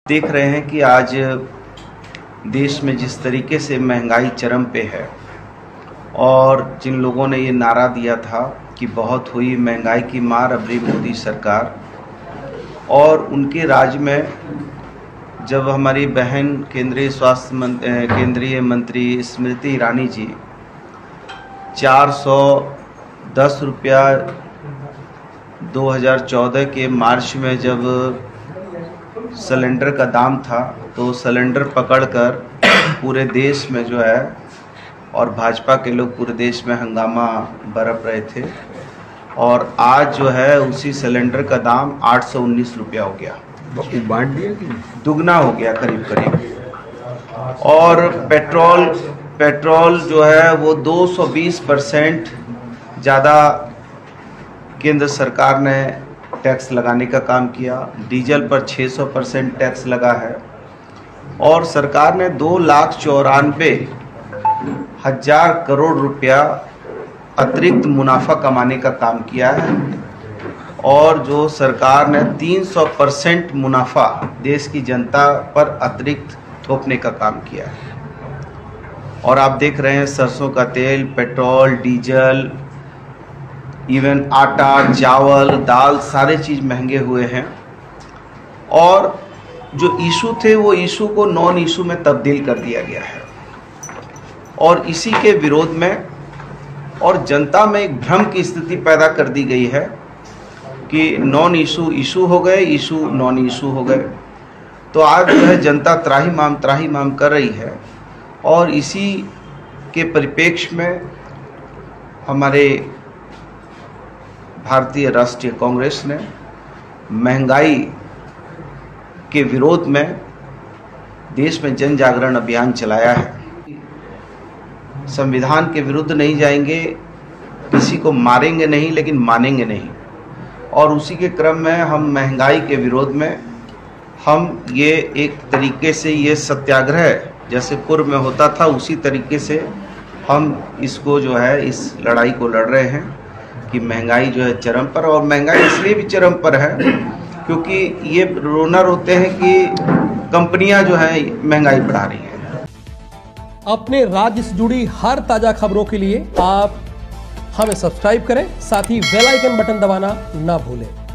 देख रहे हैं कि आज देश में जिस तरीके से महंगाई चरम पे है और जिन लोगों ने ये नारा दिया था कि बहुत हुई महंगाई की मार अब रही मोदी सरकार, और उनके राज में जब हमारी बहन केंद्रीय मंत्री स्मृति ईरानी जी 410 रुपया 2014 के मार्च में जब सिलेंडर का दाम था तो सिलेंडर पकड़कर पूरे देश में जो है और भाजपा के लोग पूरे देश में हंगामा बरप रहे थे, और आज जो है उसी सिलेंडर का दाम 819 रुपया हो गया, बांट दिया कि दुगना हो गया करीब करीब। और पेट्रोल जो है वो 220% ज़्यादा केंद्र सरकार ने टैक्स लगाने का काम किया। डीजल पर 600% टैक्स लगा है और सरकार ने 2,94,000 करोड़ रुपया अतिरिक्त मुनाफा कमाने का काम किया है, और जो सरकार ने 300% मुनाफा देश की जनता पर अतिरिक्त थोपने का काम किया है। और आप देख रहे हैं सरसों का तेल, पेट्रोल, डीजल, इवन आटा, चावल, दाल, सारे चीज़ महंगे हुए हैं। और जो इशू थे वो इशू को नॉन इशू में तब्दील कर दिया गया है, और इसी के विरोध में और जनता में एक भ्रम की स्थिति पैदा कर दी गई है कि नॉन इशू इशू हो गए, इशू नॉन इशू हो गए। तो आज जो है जनता त्राही माम कर रही है, और इसी के परिप्रेक्ष्य में हमारे भारतीय राष्ट्रीय कांग्रेस ने महंगाई के विरोध में देश में जन जागरण अभियान चलाया है। संविधान के विरुद्ध नहीं जाएंगे, किसी को मारेंगे नहीं, लेकिन मानेंगे नहीं। और उसी के क्रम में हम महंगाई के विरोध में हम ये एक तरीके से ये सत्याग्रह जैसे पूर्व में होता था उसी तरीके से हम इसको जो है इस लड़ाई को लड़ रहे हैं कि महंगाई जो है चरम पर। और महंगाई इसलिए भी चरम पर है क्योंकि ये रोना रोते हैं कि कंपनियां जो है महंगाई बढ़ा रही हैं। अपने राज्य से जुड़ी हर ताजा खबरों के लिए आप हमें सब्सक्राइब करें, साथ ही बेल आइकन बटन दबाना ना भूलें।